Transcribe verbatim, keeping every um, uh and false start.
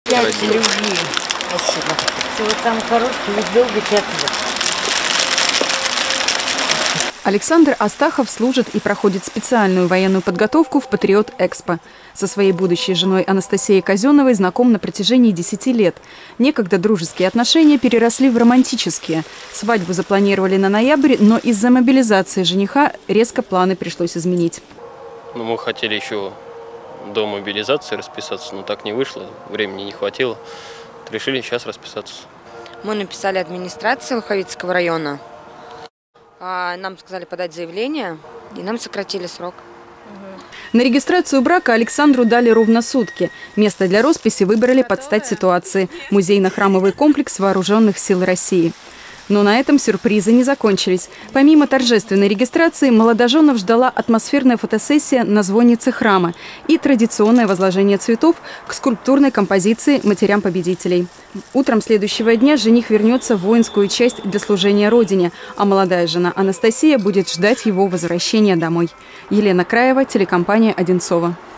Счастья, любви. Спасибо. Всего самого хорошего и долго счастлива. Александр Астахов служит и проходит специальную военную подготовку в «Патриот-Экспо». Со своей будущей женой Анастасией Казеновой знаком на протяжении десяти лет. Некогда дружеские отношения переросли в романтические. Свадьбу запланировали на ноябрь, но из-за мобилизации жениха резко планы пришлось изменить. Ну, мы хотели еще до мобилизации расписаться, но так не вышло, времени не хватило. Решили сейчас расписаться. Мы написали администрации Луховицкого района. Нам сказали подать заявление, и нам сократили срок. На регистрацию брака Александру дали ровно сутки. Место для росписи выбрали под стать ситуации – музейно-храмовый комплекс Вооруженных сил России. Но на этом сюрпризы не закончились. Помимо торжественной регистрации, молодоженов ждала атмосферная фотосессия на звоннице храма и традиционное возложение цветов к скульптурной композиции «Матерям победителей». Утром следующего дня жених вернется в воинскую часть для служения Родине, а молодая жена Анастасия будет ждать его возвращения домой. Елена Краева, телекомпания «Одинцово».